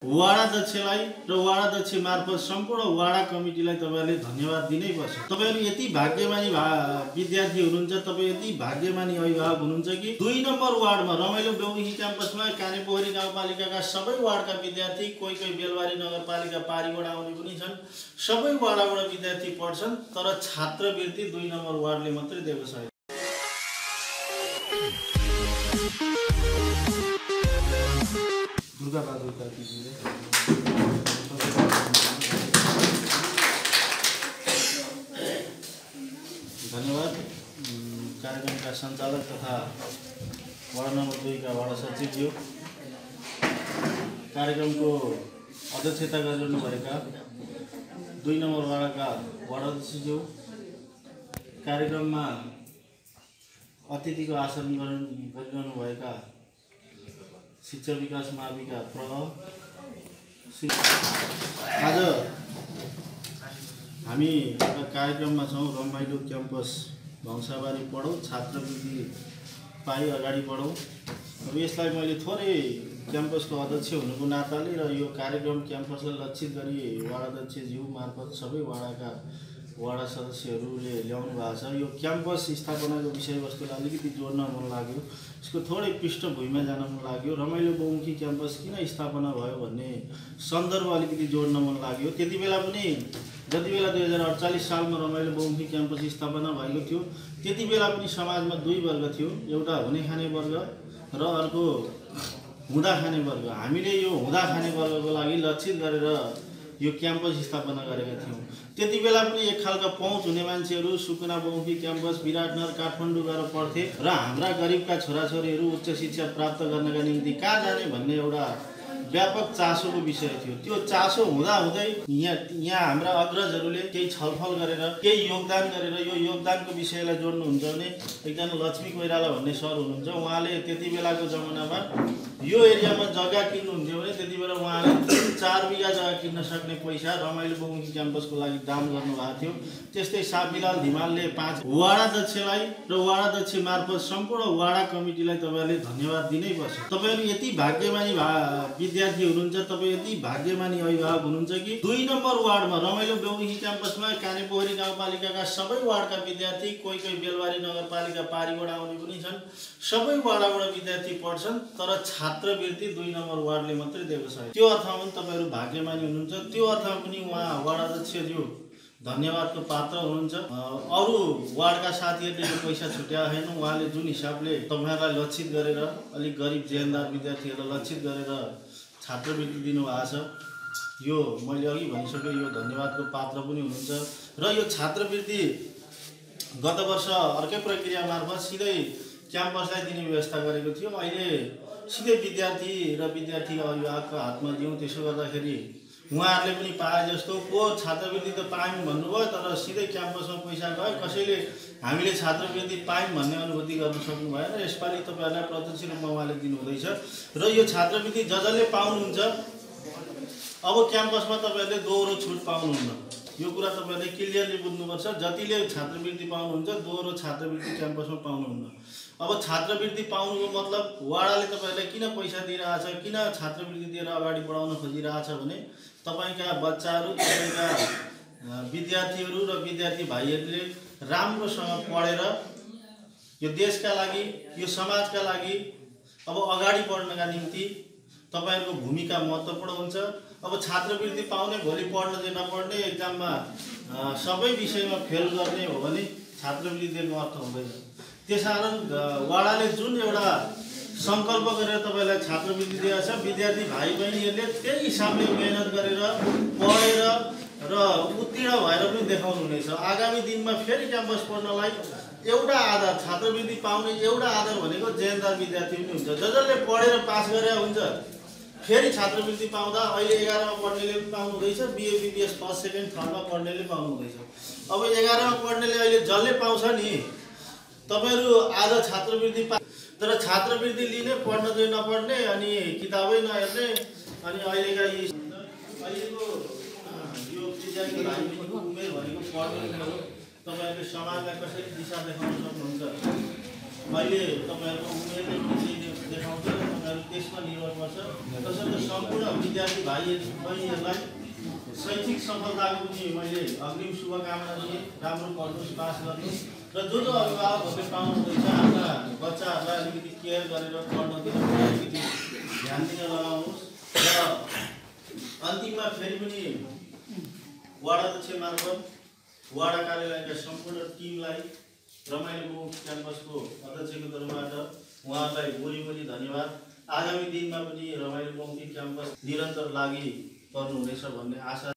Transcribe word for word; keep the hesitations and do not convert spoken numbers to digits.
वाडाध्यक्षलाई र वाडाध्यक्ष मार्फत सम्पूर्ण वाडा कमिटीलाई तपाईहरुले धन्यवाद दिनै पर्छ। तपाईहरु यति भाग्यमानी विद्यार्थी हुनुहुन्छ, तपाई यति भाग्यमानी अभिभावक हुनुहुन्छ कि दुई नम्बर वार्डमा रमाइलो बहुमुखी क्याम्पसमा कानेपोखरी गाउँपालिकाका सबै वार्डका विद्यार्थी, कोही कोही बेलबारी नगरपालिका पारीबाट आउने पनि छन्, सबै वाडाबाट विद्यार्थी पढ्छन्, तर छात्रवृत्ति दुई नम्बर वार्डले मात्रै दिएको छ। दुर्गा बहादुरका दिदीले धन्यवाद। कार्यक्रमका सञ्चालक तथा वार्ड नम्बर दुई का वार्ड सचिवज्यू, कार्यक्रमको अध्यक्षता गरिरहनुभएका दुई नम्बर वार्डका वार्ड अध्यक्षज्यू, कार्यक्रममा अतिथिको आसन गरिरहनुभएका शिक्षा विकास माविका प्रभाव, आज हामी एउटा कार्यक्रममा छौँ। रमाइलो क्याम्पस भंसाबारी पढौँ, छात्रवृत्ति पाइ अगाडि बढौँ। अब यसलाई मैले थोरै क्याम्पसको अध्यक्ष हुनुको नाताले र यो कार्यक्रम क्याम्पसलाई लक्षित गरी वार्ड अध्यक्षज्यू मार्फत सबै वाडाका वाडा सदस्यहरूले ल्याउनु भएको छ। यो क्याम्पस स्थापनाको विषयवस्तुलाई अलिकति जोड्न मन लाग्यो, यसको थोरै पृष्ठभूमिमा जान मन लाग्यो। रमाइलो बहुमुखी क्याम्पस किन स्थापना भयो भन्ने सन्दर्भ अलिकति जोड्न मन लाग्यो। त्यति बेला पनि जति बेला दुई हजार अडचालीस सालमा रमाइलो बहुमुखी क्याम्पस स्थापना भएको थियो, त्यति बेला पनि समाजमा दुई वर्ग थियो, एउटा हुने खाने वर्ग र अर्को हुँदा खाने वर्ग। हामीले यो हुँदा खाने वर्गको लागि लक्षित गरेर यो क्याम्पस स्थापना गरेका थियौँ। त्यति बेला पनि एक खालका पहुँच हुने मान्छेहरू सुकुना बहुमुखी क्याम्पस विराटनगर काठमाडौँ गएर पढ्थे र हाम्रा गरिबका छोराछोरीहरू उच्च शिक्षा प्राप्त गर्नका निम्ति कहाँ जाने भन्ने एउटा व्यापक चासोको विषय थियो। त्यो चासो हुँदा हुँदै यहाँ यहाँ हाम्रा अग्रजहरूले केही छलफल गरेर केही योगदान गरेर यो योगदानको विषयलाई जोड्नुहुन्छ भने एकजना लक्ष्मी कोइराला भन्ने सर हुनुहुन्छ, उहाँले त्यति बेलाको जमानामा यो एरियामा जग्गा किन्नुहुन्थ्यो भने त्यति बेला उहाँले चार बिघा जग्गा किन्न सक्ने पैसा रमाइलो बहुमुखी क्याम्पसको लागि दान गर्नुभएको थियो। त्यस्तै साबिलाल धिमालले पाँच वाडाध्यक्षलाई र वाडाध्यक्ष मार्फत सम्पूर्ण वाडा कमिटीलाई तपाईहरुले धन्यवाद दिनै पर्छ। तपाईहरु यति भाग्यमानी विद्यार्थी हुनुहुन्छ, तपाई यति भाग्यमानी अभिभावक हुनुहुन्छ कि दुई नम्बर वार्डमा रमाइलो बहुमुखी क्याम्पसमा कानेपोखरी गाउँपालिकाका सबै वार्डका विद्यार्थी, कोही कोही बेलबारी नगरपालिका पारीबाट आउने पनि छन्, सबै वाडाबाट विद्यार्थी पढ्छन्, तर छात्रवृत्ति दुई नम्बर वार्डले मात्रै दिएको छ। त्यो अर्थमा पनि तपाईहरु भाग्यमानी हुनुहुन्छ। त्यो अर्थमा पनि उहाँ वार्ड अध्यक्षज्यू धन्यवादको पात्र हुनुहुन्छ। अरू वार्डका साथीहरूले यो पैसा छुट्याएको छैन। उहाँले जुन हिसाबले तपाईहरुलाई लक्षित गरेर, अलिक गरिब जेहेन्दार विद्यार्थीहरूलाई लक्षित गरेर छात्रवृत्ति दिनुभएको छ, यो मैले अघि भनिसकेँ, यो धन्यवादको पात्र पनि हुनुहुन्छ। र यो छात्रवृत्ति गत वर्ष अर्कै प्रक्रिया मार्फत सिधै क्याम्पसलाई दिने व्यवस्था गरेको थियो। अहिले सिधै विद्यार्थी र विद्यार्थीका अभिभावकको हातमा दिउँ। त्यसो गर्दाखेरि उहाँहरूले पनि पाए जस्तो पो छात्रवृत्ति त पायौँ भन्नुभयो, तर सिधै क्याम्पसमा पैसा गयो, कसैले हामीले छात्रवृत्ति पायौँ भन्ने अनुभूति गर्न सक्नु भएन। यसपालि तपाईँहरूलाई प्रत्यक्ष रूपमा उहाँले दिनुहुँदैछ र यो छात्रवृत्ति ज जसले पाउनुहुन्छ, अब क्याम्पसमा तपाईँहरूले दोहोरो छुट पाउनुहुन्न। यो कुरा तपाईँहरूले क्लियरली बुझ्नुपर्छ। जतिले छात्रवृत्ति पाउनुहुन्छ, दोहोरो छात्रवृत्ति क्याम्पसमा पाउनुहुन्न। अब छात्रवृत्ति पाउनुको मतलब वाडाले तपाईँहरूलाई किन पैसा दिइरहेछ, किन छात्रवृत्ति दिएर अगाडि बढाउन खोजिरहेछ भने तपाईँका बच्चाहरू, तपाईँका विद्यार्थीहरू र विद्यार्थी भाइहरूले राम्रोसँग पढेर यो देशका लागि, यो समाजका लागि अब अगाडि बढ्नका निम्ति तपाईँहरूको भूमिका महत्त्वपूर्ण हुन्छ। अब छात्रवृत्ति पाउने, भोलि पढ्न चाहिँ नपढ्ने, एक्जाममा सबै विषयमा फेल गर्ने हो भने छात्रवृत्ति दिएको अर्थ हुँदैन। त्यसकारण वाडाले जुन एउटा सङ्कल्प गरेर तपाईँलाई छात्रवृत्ति दिएको छ, विद्यार्थी भाइ बहिनीहरूले त्यही हिसाबले मेहनत गरेर पढेर र उत्तीर्ण भएर पनि देखाउनु हुनेछ। आगामी दिनमा फेरि क्याम्पस पढ्नलाई एउटा आधार, छात्रवृत्ति पाउने एउटा आधार भनेको जेहेन्दार विद्यार्थी पनि हुन्छ। ज जसले पढेर पास गरेर हुन्छ, फेरि छात्रवृत्ति पाउँदा अहिले एघारमा पढ्नेले पनि पाउनु हुँदैछ, बिए बिबिएस फर्स्ट सेकेन्ड थर्डमा पढ्नेले पाउनु हुँदैछ। अब एघारमा पढ्नेले अहिले जसले पाउँछ नि, तपाईहरु आज छात्रवृत्ति पा तर छात्रवृत्ति लिने, पढ्न चाहिँ नपढ्ने, अनि किताबै नहेर्ने, अनि अहिलेका यी अहिलेको यो विद्यार्थी भाइ बहिनीको उमेर भनेको पढ्ने हो। तपाईहरुले समाजलाई कसरी दिशा देखाउन सक्नुहुन्छ? अहिले तपाईहरुको उमेरले पनि देखाउँछ। उनीहरू त्यसमा निर्भर गर्छ। तसर्थ सम्पूर्ण विद्यार्थी भाइ बहिनीहरूलाई शैक्षिक सफलताको पनि मैले अग्रिम शुभकामना दिएँ। राम्रो पढ्नुहोस्, पास गर्नुहोस् र जो जो अभिभावकहरूले पाउनुहुँदैछ आफ्ना बच्चाहरूलाई अलिकति केयर गरेर पढ्नतिर अलिकति ध्यान दिन लगाउनुहोस्। र अन्तिममा फेरि पनि वडा अध्यक्ष मार्फत वडा कार्यालयका सम्पूर्ण टिमलाई रमाइलो गाउँ क्याम्पसको अध्यक्षको तर्फबाट उहाँहरूलाई बोली बोली धन्यवाद। आगामी दिनमा पनि रमाइलो गाउँ क्याम्पस निरन्तर लागि पर्नुहुनेछ भन्ने आशा